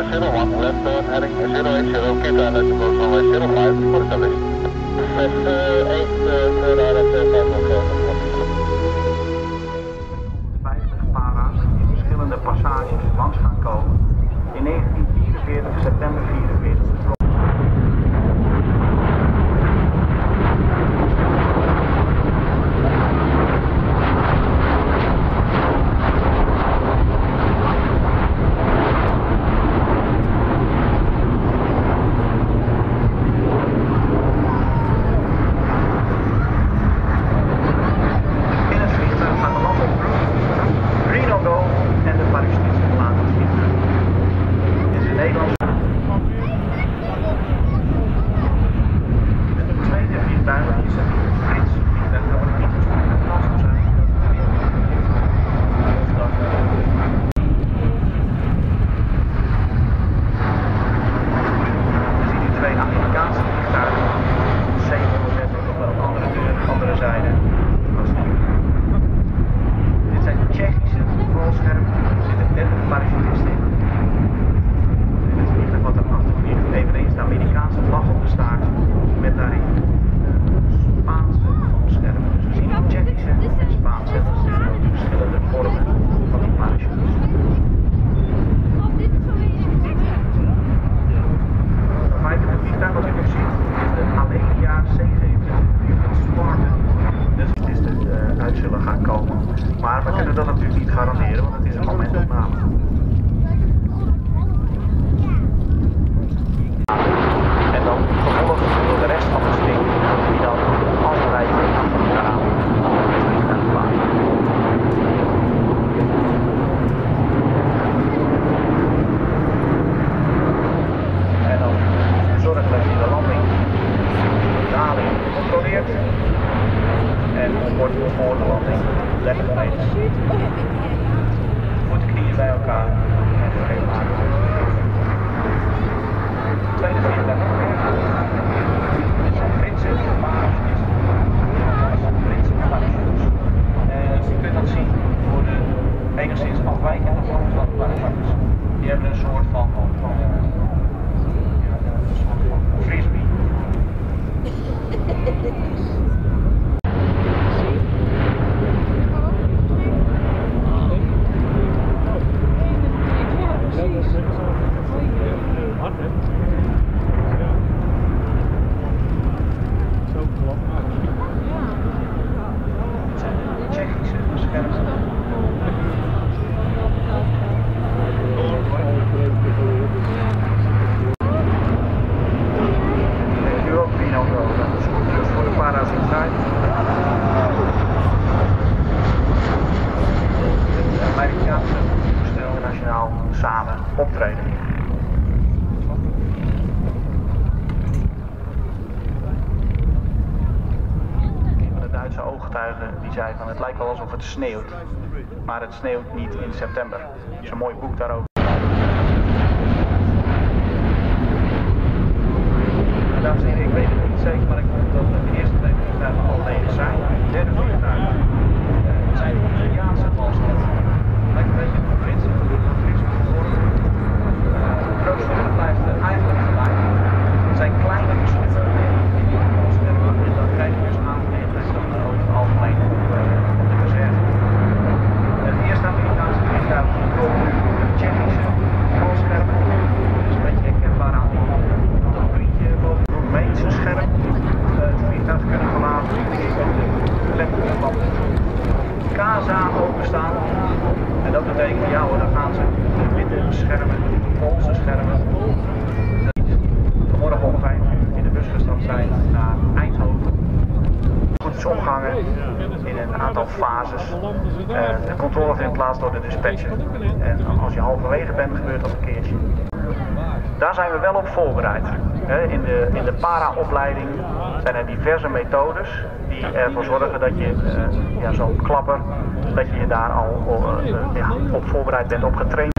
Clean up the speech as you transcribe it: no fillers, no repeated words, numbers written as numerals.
01, left turn heading 080, keep down at the coast runway 05 for the service. Left 8, clear out at 50 para's in verschillende passages langs gaan komen. In 1944, september 44. Maar we kunnen dat natuurlijk niet garanderen, want het is een momentopname. En dan vervolgens door de rest van de string die dan als een rijtje achter elkaar aan gaan plaatsen. En dan zorg dat je de landing, de daling controleert. En wordt voor de landing lekker beneden. Voeten knieën bij elkaar en vergeet maken. Tweede vliegtuig. Britse parachutes. Britse parachutes. Je kunt dat zien voor de enigszins afwijkende vorm van parachutes. Die hebben een soort van frisbee. Samen optreden. Een van de Duitse ooggetuigen die zei van het lijkt wel alsof het sneeuwt, maar het sneeuwt niet in september. Dat is een mooi boek daarover. Dames en heren, ik weet het niet zeker, maar ik hoop dat de eerste twee vliegtuigen al leeg zijn. De derde vliegtuigen zijn Italiaanse valsnetten. Lijkt een beetje op de Britse. Het grootste deel blijft eigenlijk gelijk. Het zijn kleine verschillen en dat krijg je dus aangegeven over het algemeen op de reserve. Het eerste Amerikaanse vliegtuig komt nu de Tsjechische valscherm. Dat is een beetje herkenbaar aan dat vriendje boven het Roemeense scherm. Het vliegtuig kunnen verlaten. De letters van Casa openstaan. En dat betekent, ja hoor, dan gaan ze de witte schermen, de Poolse schermen. Vanmorgen om 5 uur in de bus gestapt zijn naar Eindhoven. Goed is omgehangen in een aantal fases. De controle vindt plaats door de dispatcher. En als je halverwege bent, gebeurt dat een keertje. Daar zijn we wel op voorbereid. In de para-opleiding zijn er diverse methodes die ervoor zorgen dat je zo'n klapper, dat je daar al op voorbereid bent, op getraind.